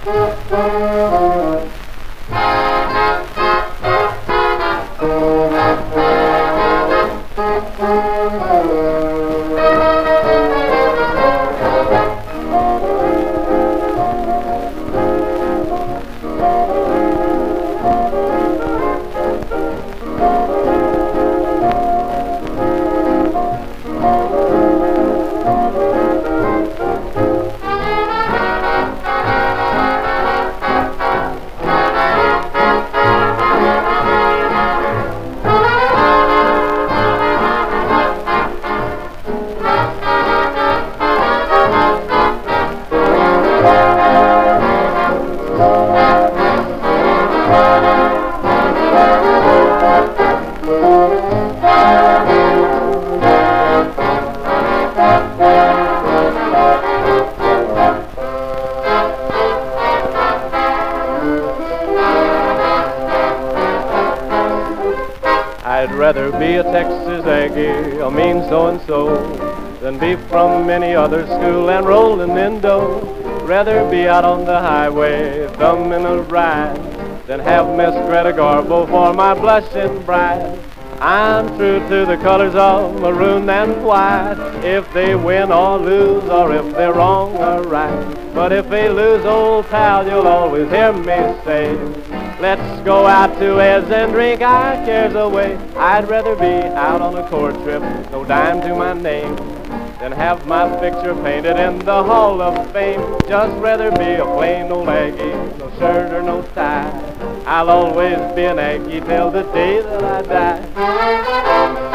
I'd rather be a Texas Aggie, a mean so-and-so, than be from any other school and rolling in dough. Rather be out on the highway, thumbing a ride, than have Miss Greta Garbo for my blushing bride. I'm true to the colors of maroon and white, if they win or lose, or if they're wrong or right. But if they lose, old pal, you'll always hear me say, let's go out to Ed's and drink our cares away. I'd rather be out on a court trip, no dime to my name, than have my picture painted in the Hall of Fame. Just rather be a plain old Aggie, no shirt or no tie. I'll always be an Aggie till the day that I die.